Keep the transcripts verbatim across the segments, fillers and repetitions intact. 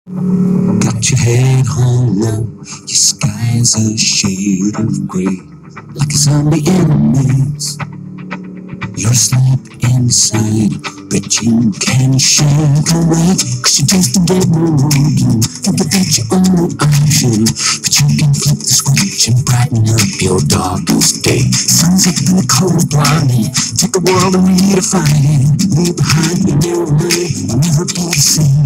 Got your head hung low, your sky's a shade of gray, like a zombie in a maze. You're asleep inside, but you can shake awake, cause you taste the game you think about your own option, but you can flip the switch and brighten up your darkest day. Sun's up in the cold blondie, take the world and redefine it, leave behind your narrow mind, you'll never be the same.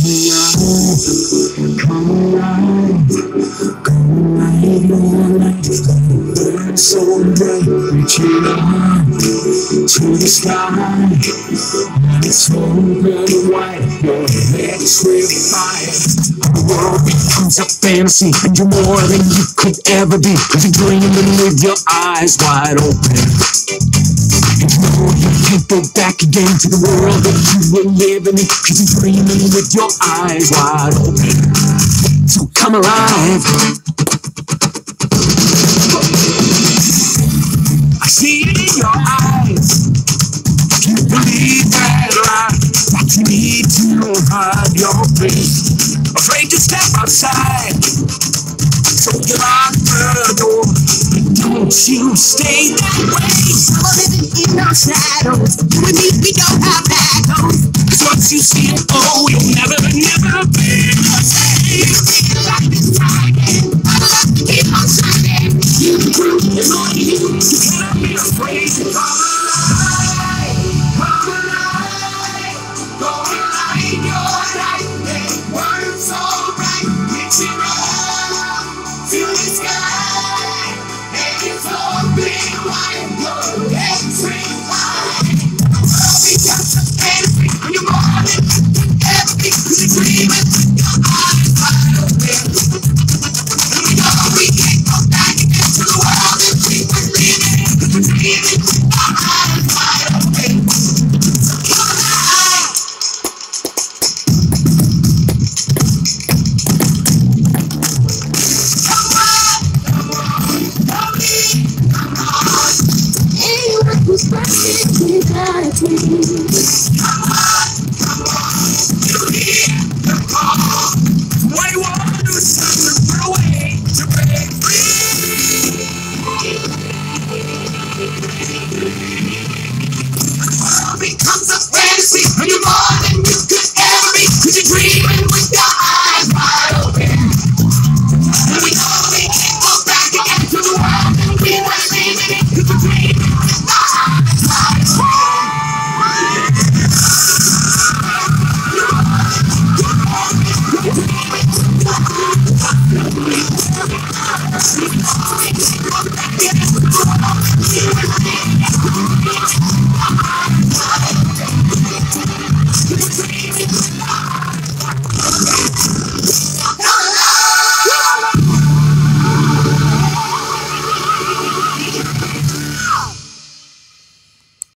Come alive, come alive, come alive, your life burn so bright, reaching out to the sky, when it's open wide, your legs will fire. The world becomes a fantasy, and you're more than you could ever be, cause you're dreaming with your eyes wide open. And you know you can't go back again to the world that you were living in, cause you're dreaming with your eyes wide open. So come alive. I see it in your eyes. You believe that lie, that you need to hide your face, afraid to step outside, so you lock the door. Don't you stay that way. We're living in our shadows. You and me, we don't have battles. Cause once you see it, oh, you'll never, never be the same. You feel like it's Friday, bottle up to keep on shining. You can prove it's on you. You cannot be afraid to come alive. Come alive. Go alive, your life. Make words so bright. Mix it up to the sky. It's all big white, your legs ring wide. The world becomes a fantasy, and you're more than you can ever be, cause you're dreaming with your eyes wide open. And we know we can't go back again to the world that we were living in, cause we're dreaming with our eyes wide open. So come alive. Come on, come on, come me. Hey, what was right, we got a dream.